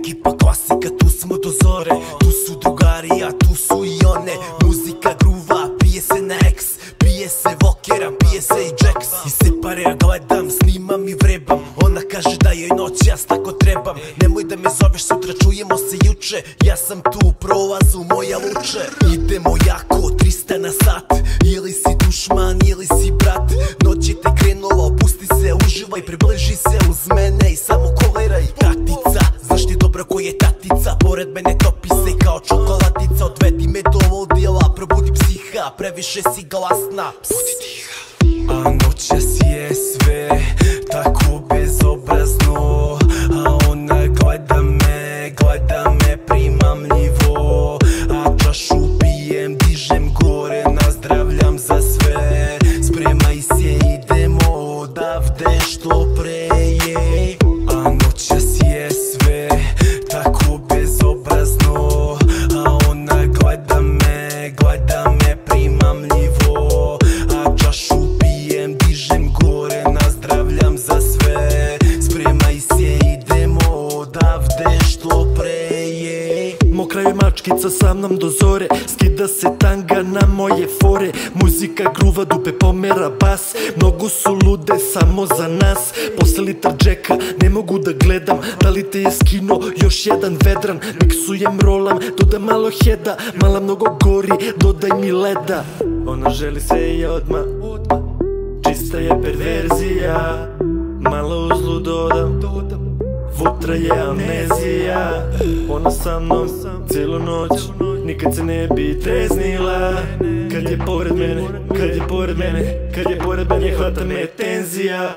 Ekipa klasika, tu smo do zore. Tu su drugari, a tu su i one. Muzika gruva, pije se na X, pije se Vokera, pije se i Jax. I se pare ja gledam, snimam i vrebam. Ona kaže da joj noć, ja tako trebam. Nemoj da me zoveš sutra, čujemo se juče. Ja sam tu u prolazu, moja luče. Idemo jako, 300 na sat. Ili si dušman, ili si brat. Noć je te krenula, opusti se, uživaj. Približi se uz mene i samo koleraj. Tatica, znaš ti dobro ko je tatica. Pored mene topi se kao čokoladica. Odvedi me do ludila, probudi psiha. Previše si glasna, budi tiha. A noćas je sve tako bezobrazno. A ona gleda me primamljivo. A čašu pijem, dižem gore, nazdravljam za sve. Spremaj se, idemo odavde što pre. A noćas je sve tako bezobrazno. A ona gleda me primamljivo. A čašu pijem, dižem gore, nazdravljam za sve. Spremaj se, idemo odavde što pre. Mokra je mačkica sa mnom do zore. Skida se tanga na moje fore. Muzika gruva, dupe pomera bas. Mnogo su lude samo za nas. Posle litar džeka ne mogu da gledam. Da li te je skino još jedan vedran. Miksujem, rolam, dodam malo heda. Mala mnogo gori, dodaj mi leda. Ona želi sve i odmah, čista je perverzija. Malo uzlu dodam, vutra je amnezija. Ona sa mnom cijelu noć, nikad se ne bi treznila. Kad je pored mene, kad je pored mene, kad je pored mene, hvata me tenzija.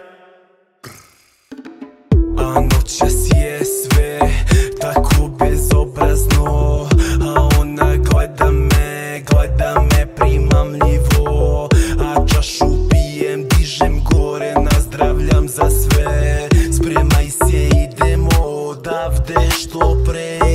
A noćas je sve tako bezobrazno. A ona gleda me primamljivo. A čašu pijem, dižem gore, nazdravljam za sve. Spremaj se, idemo odavde što pre.